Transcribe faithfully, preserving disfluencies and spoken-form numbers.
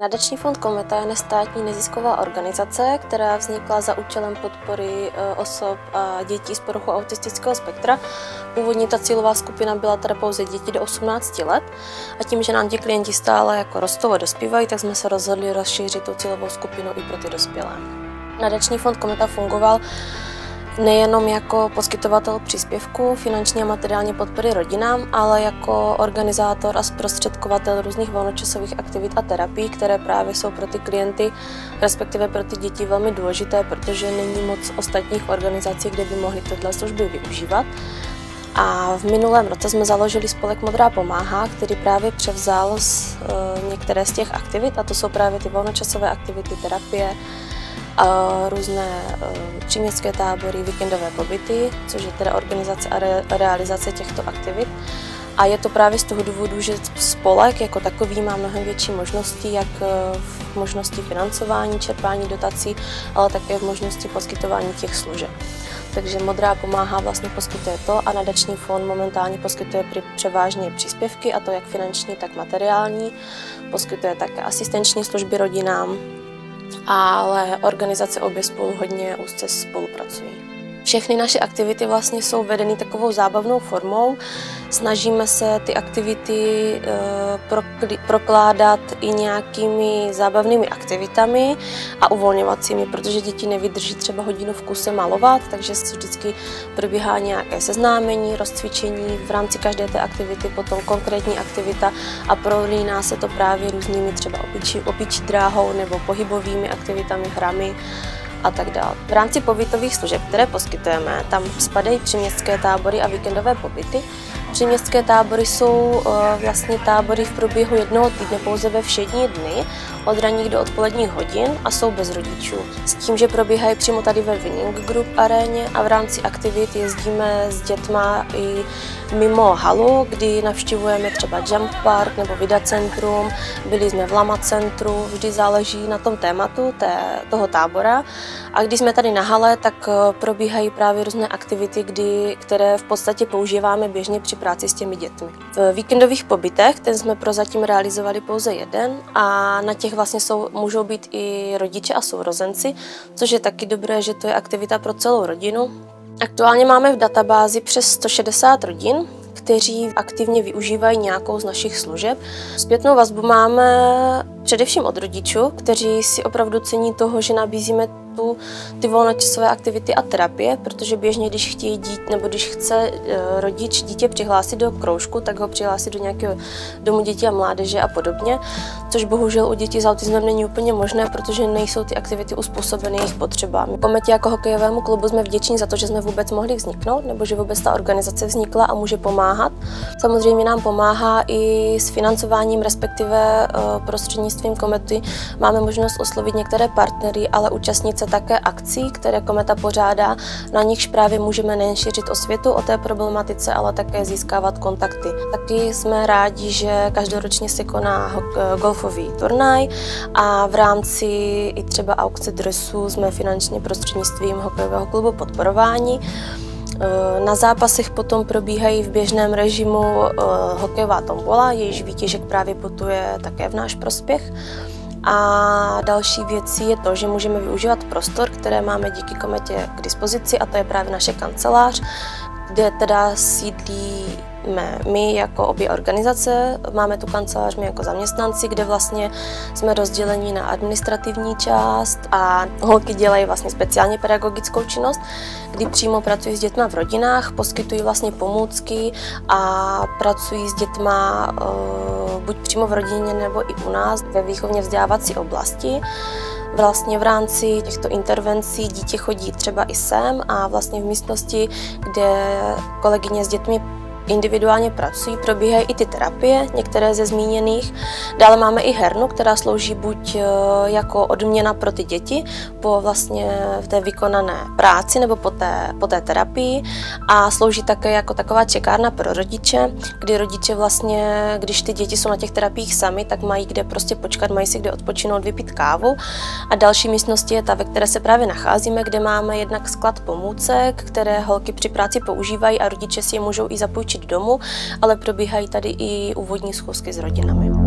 Nadační fond Kometa je nestátní nezisková organizace, která vznikla za účelem podpory osob a dětí s poruchou autistického spektra. Původně ta cílová skupina byla teda pouze děti do osmnácti let a tím, že nám ti klienti stále jako rostou a dospívají, tak jsme se rozhodli rozšířit tu cílovou skupinu i pro ty dospělé. Nadační fond Kometa fungoval nejenom jako poskytovatel příspěvků, finanční a materiální podpory rodinám, ale jako organizátor a zprostředkovatel různých volnočasových aktivit a terapií, které právě jsou pro ty klienty, respektive pro ty děti velmi důležité, protože není moc ostatních organizací, kde by mohly tyhle služby využívat. A v minulém roce jsme založili spolek Modrá pomáhá, který právě převzal z, e, některé z těch aktivit, a to jsou právě ty volnočasové aktivity, terapie, a různé uh, příměstské tábory, víkendové pobyty, což je teda organizace a re, realizace těchto aktivit. A je to právě z toho důvodu, že spolek jako takový má mnohem větší možnosti, jak v možnosti financování, čerpání dotací, ale také v možnosti poskytování těch služeb. Takže Modrá pomáhá vlastně poskytuje to a nadační fond momentálně poskytuje převážně příspěvky, a to jak finanční, tak materiální. Poskytuje také asistenční služby rodinám, ale organizace obě spolu hodně úzce spolupracují. Všechny naše aktivity vlastně jsou vedeny takovou zábavnou formou. Snažíme se ty aktivity e, prokládat i nějakými zábavnými aktivitami a uvolňovacími, protože děti nevydrží třeba hodinu v kuse malovat, takže vždycky probíhá nějaké seznámení, rozcvičení, v rámci každé té aktivity potom konkrétní aktivita a prolíná se to právě různými třeba opičí, opičí dráhou nebo pohybovými aktivitami, hrami a tak dále. V rámci pobytových služeb, které poskytujeme, tam spadají příměstské tábory a víkendové pobyty. Příměstské tábory jsou uh, vlastně tábory v průběhu jednoho týdne pouze ve všední dny, od ranních do odpoledních hodin a jsou bez rodičů. S tím, že probíhají přímo tady ve Winning Group aréně a v rámci aktivit jezdíme s dětma i mimo halu, kdy navštěvujeme třeba Jump Park nebo Vida centrum, byli jsme v Lama centru, vždy záleží na tom tématu té, toho tábora. A když jsme tady na hale, tak probíhají právě různé aktivity, kdy, které v podstatě používáme běžně při práci s těmi dětmi. V víkendových pobytech, ten jsme prozatím realizovali pouze jeden a na těch vlastně jsou, můžou být i rodiče a sourozenci, což je taky dobré, že to je aktivita pro celou rodinu. Aktuálně máme v databázi přes sto šedesát rodin, kteří aktivně využívají nějakou z našich služeb. Zpětnou vazbu máme především od rodičů, kteří si opravdu cení toho, že nabízíme tu, ty volnočasové aktivity a terapie, protože běžně, když chtějí dít, nebo když chce rodič dítě přihlásit do kroužku, tak ho přihlásit do nějakého domu dětí a mládeže a podobně, což bohužel u dětí s autismem není úplně možné, protože nejsou ty aktivity uspůsobeny jejich potřebám. Kometě jako hokejovému klubu jsme vděční za to, že jsme vůbec mohli vzniknout, nebo že vůbec ta organizace vznikla a může pomáhat. Samozřejmě nám pomáhá i s financováním, respektive prostřednictvím Komety máme možnost oslovit některé partnery, ale účastnit se také akcí, které Kometa pořádá, na nichž právě můžeme nejen šířit osvětu o té problematice, ale také získávat kontakty. Taky jsme rádi, že každoročně se koná golfový turnaj a v rámci i třeba aukce dresů jsme finančně prostřednictvím hokejového klubu podporováni. Na zápasech potom probíhají v běžném režimu hokejová tombola, jejíž výtěžek právě putuje také v náš prospěch. A další věcí je to, že můžeme využívat prostor, které máme díky Kometě k dispozici, a to je právě naše kancelář, kde teda sídlíme my jako obě organizace. Máme tu kancelář my jako zaměstnanci, kde vlastně jsme rozděleni na administrativní část a holky dělají vlastně speciálně pedagogickou činnost, kdy přímo pracují s dětma v rodinách, poskytují vlastně pomůcky a pracují s dětma uh, buď přímo v rodině nebo i u nás ve výchovně vzdělávací oblasti. Vlastně v rámci těchto intervencí dítě chodí třeba i sem a vlastně v místnosti, kde kolegyně s dětmi individuálně pracují, probíhají i ty terapie, některé ze zmíněných. Dále máme i hernu, která slouží buď jako odměna pro ty děti po vlastně té vykonané práci nebo po té, po té terapii a slouží také jako taková čekárna pro rodiče, kdy rodiče vlastně, když ty děti jsou na těch terapiích sami, tak mají kde prostě počkat, mají si kde odpočinout, vypít kávu. A další místnosti je ta, ve které se právě nacházíme, kde máme jednak sklad pomůcek, které holky při práci používají a rodiče si je můžou i zapůjčit domů, ale probíhají tady i úvodní schůzky s rodinami.